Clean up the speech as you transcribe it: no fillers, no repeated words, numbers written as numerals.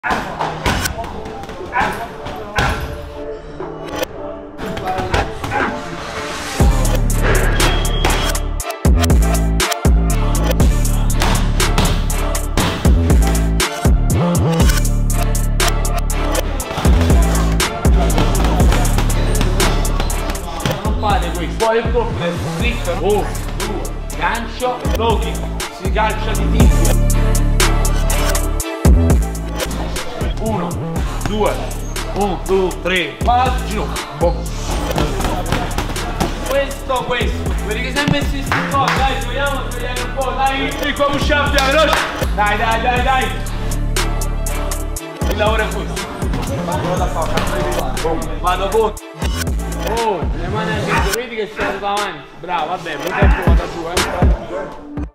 Poi il colpo del stretto, 1, 2, gancio, low kick, si calcia di tibia. 1, 2, 1, 2, 3, va ginocchio. Boh. Questo. Vedi che sempre si sta, dai, proviamo a svegliare un po', dai, qui qua usciamo, veloce. Dai. Il lavoro è questo. Vado con. Oh, le mani anche, vedi che sei andato avanti. Bravo, vabbè, poi tempo vado giù,